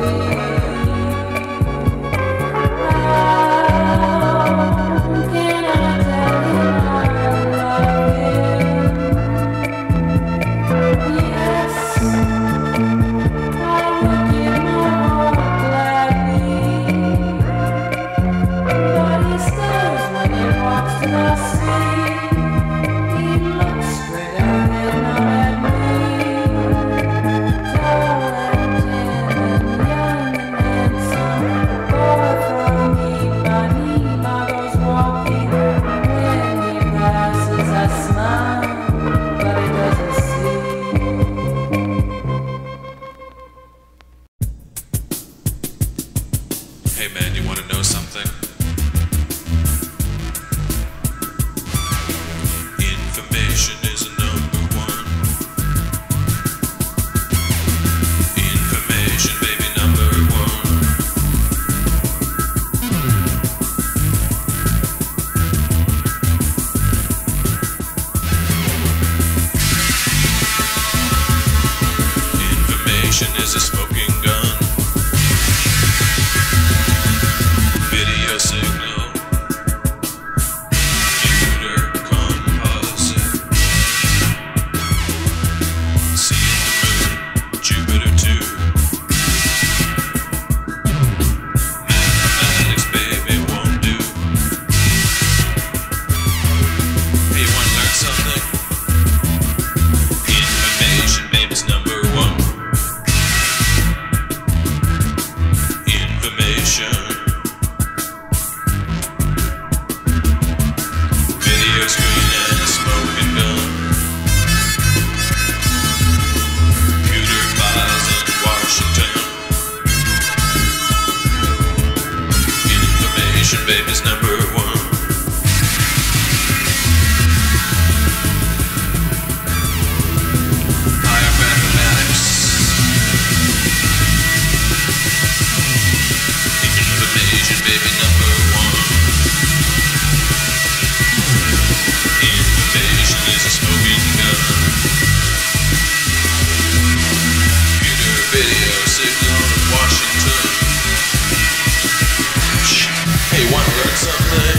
Hey man, you wanna know something? Information is a number one. Information, baby, number one. Information is a smoking gun. Video signal, computer composite, seeing the moon, Jupiter too. Mathematics, baby, won't do. Hey, you wanna learn something? Information, baby's number one. Information. Screen and a smoking gun. Computer files in Washington. Information, baby's number one. Higher mathematics. Information, baby, number one. Information is a smoking gun. Computer video signal in Washington. Hey, wanna learn something?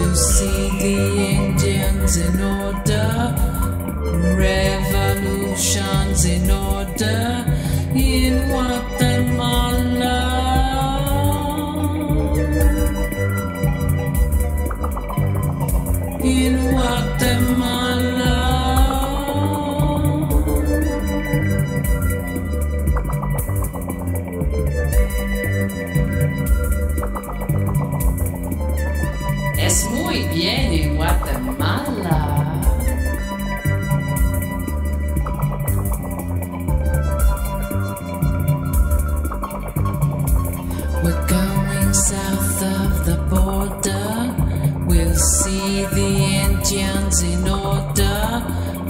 We'll see the Indians in order, revolutions in order in Guatemala. In Guatemala. Es muy bien en Guatemala. We're going south of the border. We'll see the Indians in order.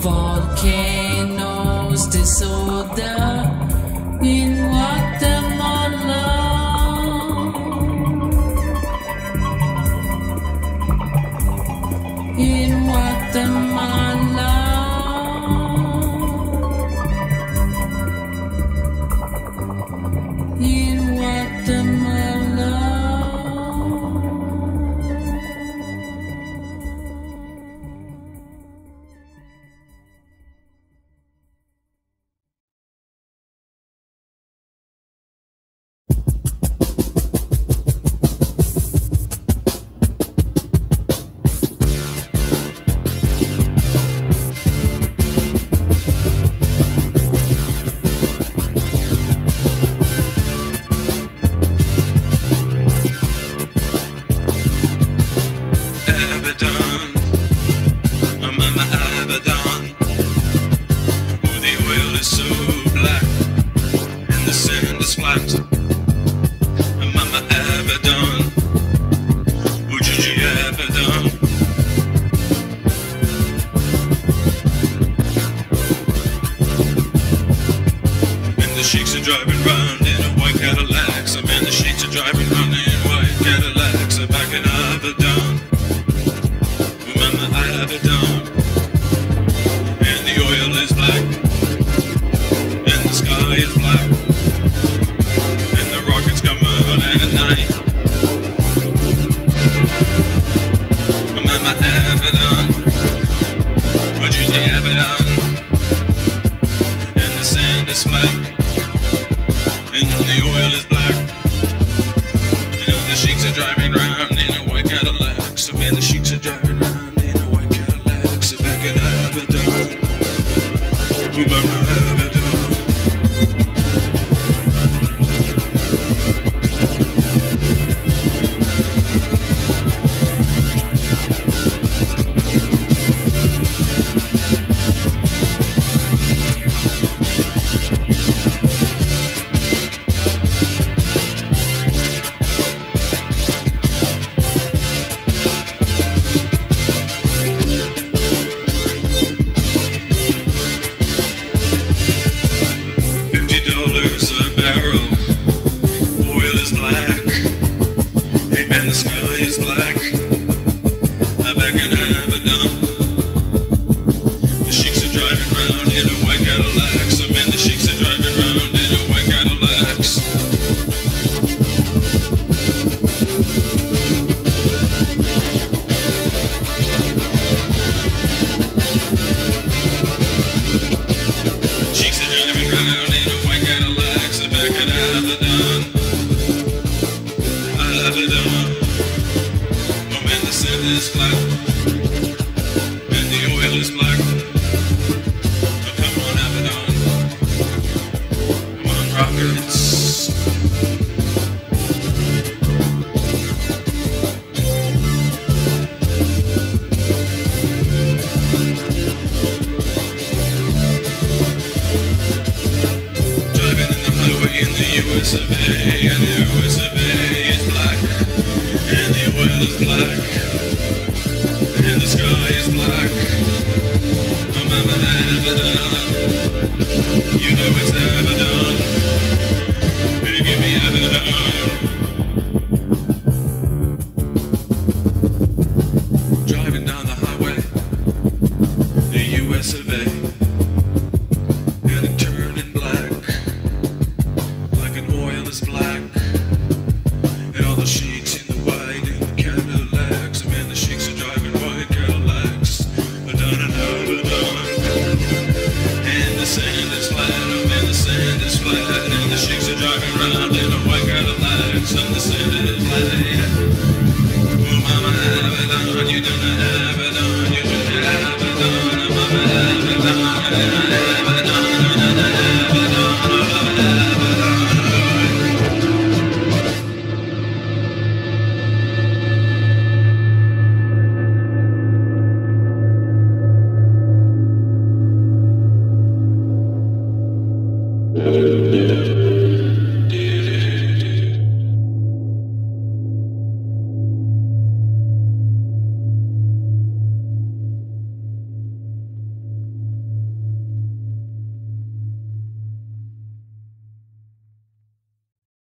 Volcanoes disorder in Guatemala. In Guatemala. In Guatemala. The sheiks are driving round in a white Cadillac. Some man, the sheiks are driving round in white Cadillacs. Back in Abaddon, remember Abaddon. And the oil is black, and the sky is black, and the rockets come out at night. Remember Abaddon, what you say Abaddon? And the sand is black. And the oil is black. You know the sheiks are driving around in a white Cadillac. So man, the sheiks are driving around in a white Cadillac. So back in Abaddon, remember Abaddon. The sky is black. Back in Abaddon, the sheiks are driving round in a white Cadillac. So man, the sheiks are driving round in a white Cadillacs. Sheiks are driving round in a white Cadillac. So back in Abaddon, Abaddon. The sand is black, and the oil is black. So come on, Abaddon. Come on, rockets. Driving in the highway in the US of A, and the US of A is black, and the oil is black. And the sky is black. Remember Abaddon. You know it's Abaddon. Hey, give me Abaddon. Driving down the highway, the US of A, and it turning black, like an oil is black. And all the sheiks in the white and the Cadillacs, man, the sheiks are have